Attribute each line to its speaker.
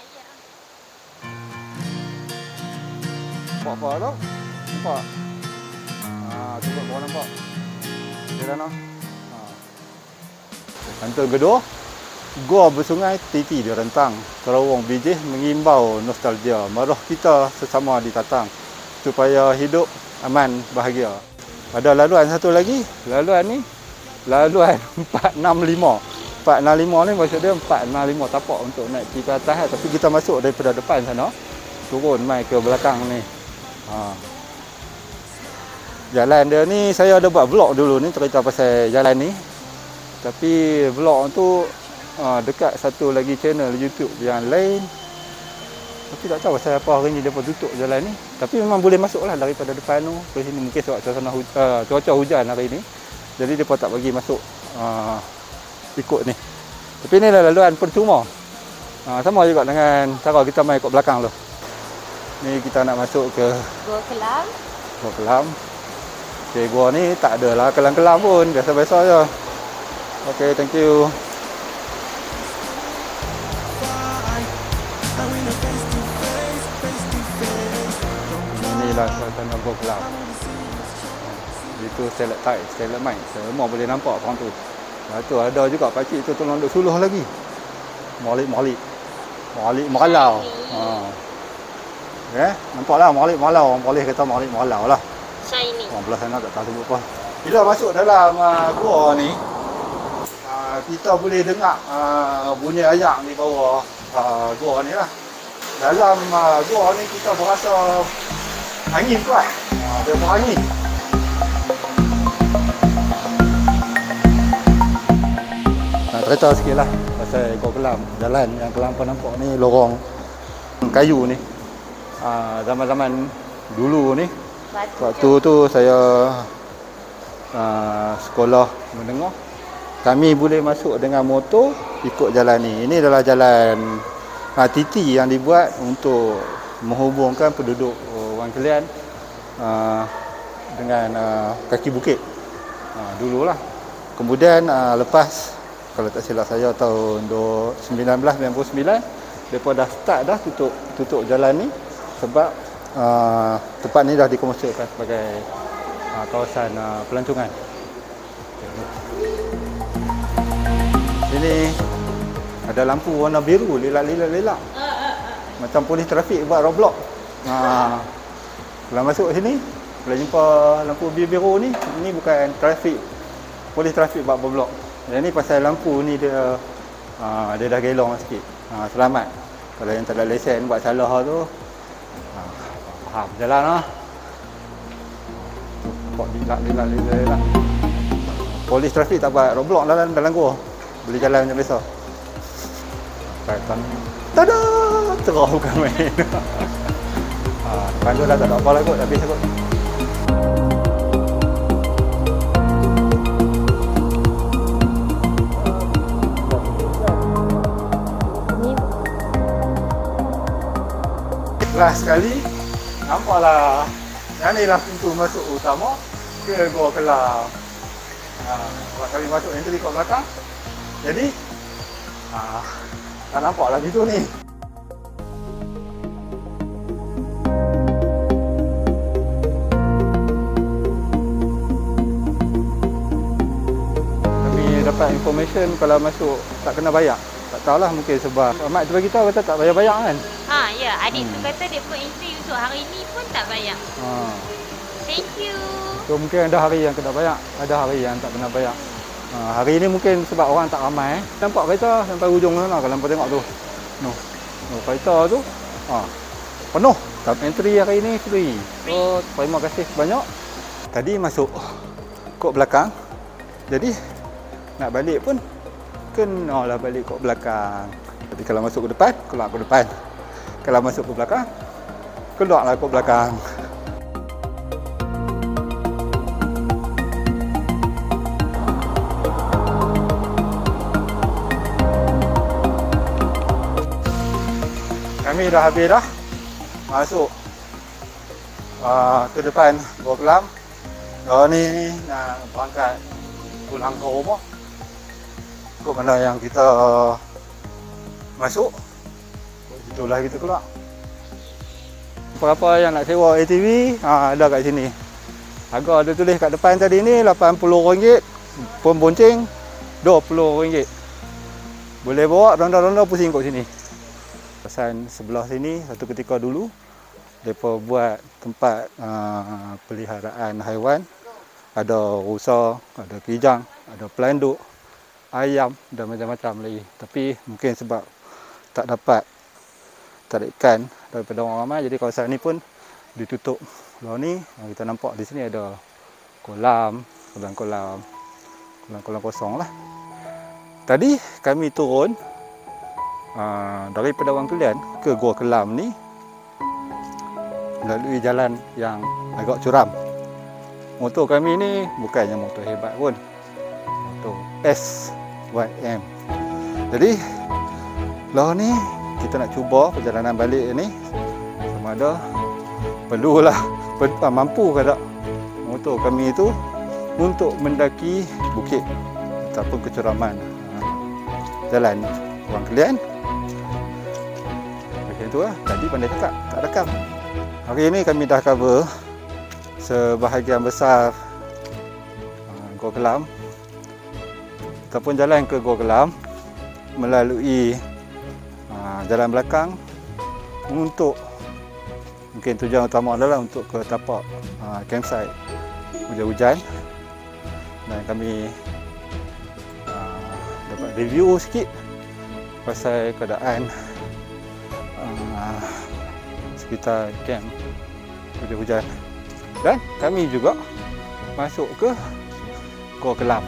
Speaker 1: Nampak apa tau? Nampak? Cuba korang nampak? Dia dah nak? Kantong kedua, Gua Bersungai Titi di Rentang, Terawang Bijih mengimbau nostalgia maruh kita sesama di Tatang supaya hidup aman bahagia. Ada laluan satu lagi, laluan ni laluan 465. 465 ni maksud dia 465 tapak untuk naik pergi ke atas, tapi kita masuk daripada depan sana, turun mai ke belakang ni. Jalan dia ni saya ada buat vlog dulu ni cerita pasal jalan ni. Tapi vlog tu dekat satu lagi channel YouTube yang lain. Tapi tak tahu pasal apa hari ni dia tutup jalan ni. Tapi memang boleh masuk lah daripada depan tu ke sini. Mungkin sebab cuaca hujan hari ni, jadi dia tak bagi masuk ikut ni. Tapi ni lah laluan percuma. Sama juga dengan cara kita main ikut belakang tu. Ni kita nak masuk ke
Speaker 2: Gua Kelam.
Speaker 1: Gua Kelam. Okay, gua ni tak adalah kelam-kelam pun, biasa-biasa je. Okay, thank you. Inilah suasana Gua Kelam. Itu stalactite, stalagmite, semua boleh nampak korang tu. Lepas tu ada juga pakcik tu tolong duk suluh lagi. Malik meralau. Nampaklah Malik meralau, orang boleh kata Malik meralau lah.
Speaker 2: Shiny.
Speaker 1: Orang belah sana tak tahu sebut apa. Bila masuk dalam gua ni, kita boleh dengar bunyi ayak di bawah gua ni lah. Dalam gua ni kita berasa angin kuat. Dia berangin. Cerita sikit lah pasal Gua Kelam. Jalan yang Kelam kau nampak ni lorong kayu ni. Zaman-zaman dulu ni, waktu tu saya sekolah menengah, kami boleh masuk dengan motor ikut jalan ni. Ini adalah jalan titi yang dibuat untuk menghubungkan penduduk Wang Kelian dengan kaki bukit dululah. Kemudian lepas, kalau tak silap saya tahun 1999, mereka dah start dah tutup jalan ni sebab tempat ni dah dikomersialkan sebagai kawasan pelancongan. Sini ada lampu warna biru, lelak. Macam polis trafik buat roadblock. Kalau masuk sini, boleh jumpa lampu biru ni. Ini bukan trafik, polis trafik buat roadblock. Yang ni pasal lampu ni dia dah gelong sikit. Selamat. Kalau yang tak ada lesen buat salah tu, faham jalan lah. Nampak lilak. Polis trafik tak buat roadblock dalam gua. Boleh jalan macam biasa. Tada! Terah bukan main. Depan tu dah tak ada apa lah kot, habis kot. Last sekali, nampaklah yang ni lah pintu masuk utama ke Gua Kelam. Kalau kami masuk entry kat belakang, jadi tak nampak lah pintu ni. Kami dapat information kalau masuk tak kena bayar. Tak tahulah, mungkin sebab Mak tu bagi tahu kata tak bayar-bayar kan.
Speaker 2: Ya, adik tu kata dia pun entry untuk hari ni pun tak bayar. Thank you.
Speaker 1: So mungkin ada hari yang kena bayar, ada hari yang tak kena bayar. Hari ni mungkin sebab orang tak ramai. Nampak kereta sampai hujung sana kalau hampa tengok tu. Kereta tu penuh. Tapi entry hari ni free. So terima kasih banyak. Tadi masuk kod belakang. Jadi nak balik pun kenalah balik kod belakang. Jadi kalau masuk ke depan, keluar ke depan. Kalau masuk ke belakang, keluarlah kod belakang. Kami dah habis dah masuk ke depan Gua Kelam. Ni nak berangkat pulang ke rumah. Kok mana yang kita masuk Itulah kita keluar. Berapa yang nak sewa ATV, ada kat sini. Harga ada tulis kat depan tadi ni RM80. Pembonceng RM20. Boleh bawa ronda-ronda pusing kat sini. Kawasan sebelah sini satu ketika dulu mereka buat tempat peliharaan haiwan. Ada rusa, ada kijang, ada pelanduk, ayam dan macam-macam lagi. Tapi mungkin sebab tak dapat tarikan daripada orang ramai, jadi kawasan ni pun ditutup. Lalu ni kita nampak di sini ada kolam kosong lah. Tadi kami turun daripada Wang Kelian ke Gua Kelam ni melalui jalan yang agak curam. Motor kami ni bukannya motor hebat pun, motor SYM. Jadi lah ni kita nak cuba perjalanan balik ni sama ada perlulah mampu ke tak motor kami itu untuk mendaki bukit ataupun kecuraman jalan Wang Kelian. Macam tu lah. Tadi pandai cakap tak rekam. Hari ini kami dah cover sebahagian besar Gua Kelam ataupun jalan ke Gua Kelam melalui jalan belakang untuk mungkin tujuan utama adalah untuk ke tapak campsite hujan-hujan, dan kami dapat review sikit pasal keadaan sekitar camp hujan-hujan. Dan kami juga masuk ke Gua Kelam.